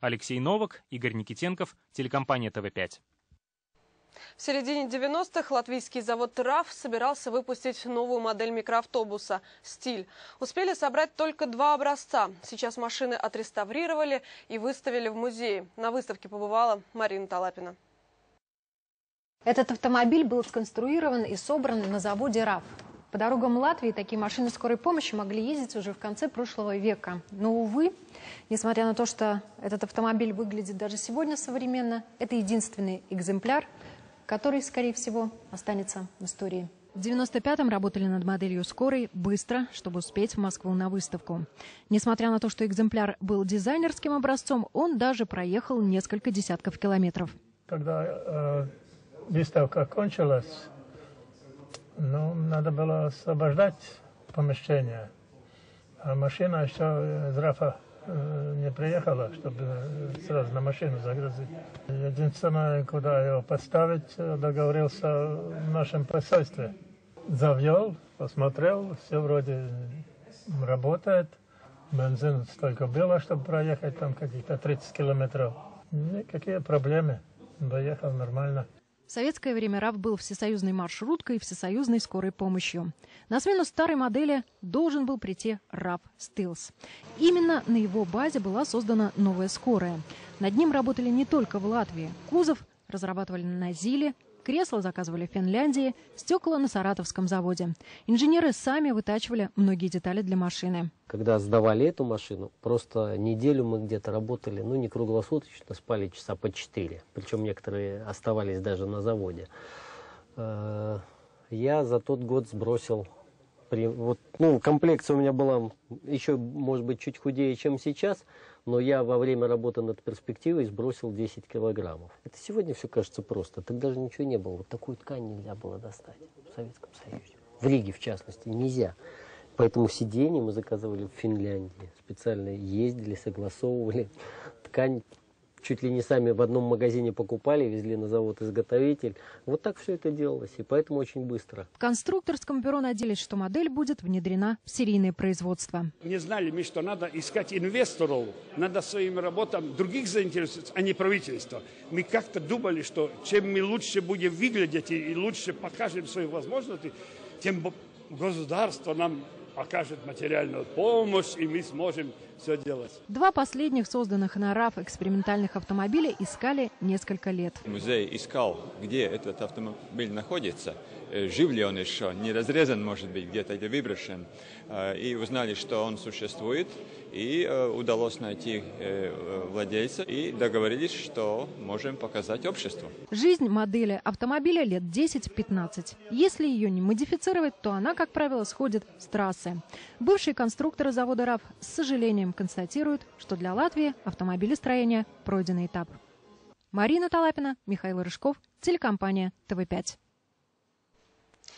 Алексей Новак, Игорь Никитенков, телекомпания ТВ5. В середине 90-х латвийский завод РАФ собирался выпустить новую модель микроавтобуса «Стиль». Успели собрать только 2 образца. Сейчас машины отреставрировали и выставили в музее. На выставке побывала Марина Талапина. Этот автомобиль был сконструирован и собран на заводе РАФ. По дорогам Латвии такие машины скорой помощи могли ездить уже в конце прошлого века. Но, увы, несмотря на то, что этот автомобиль выглядит даже сегодня современно, это единственный экземпляр, который, скорее всего, останется в истории. В 95-м работали над моделью скорой быстро, чтобы успеть в Москву на выставку. Несмотря на то, что экземпляр был дизайнерским образцом, он даже проехал несколько десятков километров. Когда выставка кончилась, надо было освобождать помещение. А машина еще из РАФа не приехала, чтобы сразу на машину загрузить. Единственное, куда его поставить, договорился в нашем посольстве. Завел, посмотрел, все вроде работает. Бензин столько было, чтобы проехать там каких-то 30 километров. Никакие проблемы. Доехал нормально. В советское время РАФ был всесоюзной маршруткой и всесоюзной скорой помощью. На смену старой модели должен был прийти РАФ Стилс. Именно на его базе была создана новая скорая. Над ним работали не только в Латвии. Кузов разрабатывали на Зиле, кресла заказывали в Финляндии, стекла на Саратовском заводе. Инженеры сами вытачивали многие детали для машины. Когда сдавали эту машину, просто неделю мы где-то работали, не круглосуточно, спали часа по 4. Причем некоторые оставались даже на заводе. Я за тот год сбросил, комплекция у меня была еще, может быть, чуть худее, чем сейчас, но я во время работы над перспективой сбросил 10 килограммов. Это сегодня все кажется просто. Тогда же ничего не было. Вот такую ткань нельзя было достать в Советском Союзе. В Риге, в частности, нельзя. Поэтому сиденья мы заказывали в Финляндии. Специально ездили, согласовывали. Ткань чуть ли не сами в одном магазине покупали, везли на завод-изготовитель. Вот так все это делалось, и поэтому очень быстро. В конструкторском бюро надеялись, что модель будет внедрена в серийное производство. Не знали мы, что надо искать инвесторов, надо своим работам других заинтересовать, а не правительство. Мы как-то думали, что чем мы лучше будем выглядеть и лучше покажем свои возможности, тем государство нам окажет материальную помощь, и мы сможем все делать. 2 последних созданных на РАФ экспериментальных автомобиля искали несколько лет. Музей искал, где этот автомобиль находится, жив ли он еще, не разрезан, может быть, где-то или выброшен. И узнали, что он существует, и удалось найти владельца, и договорились, что можем показать обществу. Жизнь модели автомобиля лет 10-15. Если ее не модифицировать, то она, как правило, сходит с трассы. Бывшие конструкторы завода РАФ с сожалением констатируют, что для Латвии автомобилестроение пройденный этап. Марина Талапина, Михаил Рыжков, телекомпания ТВ5.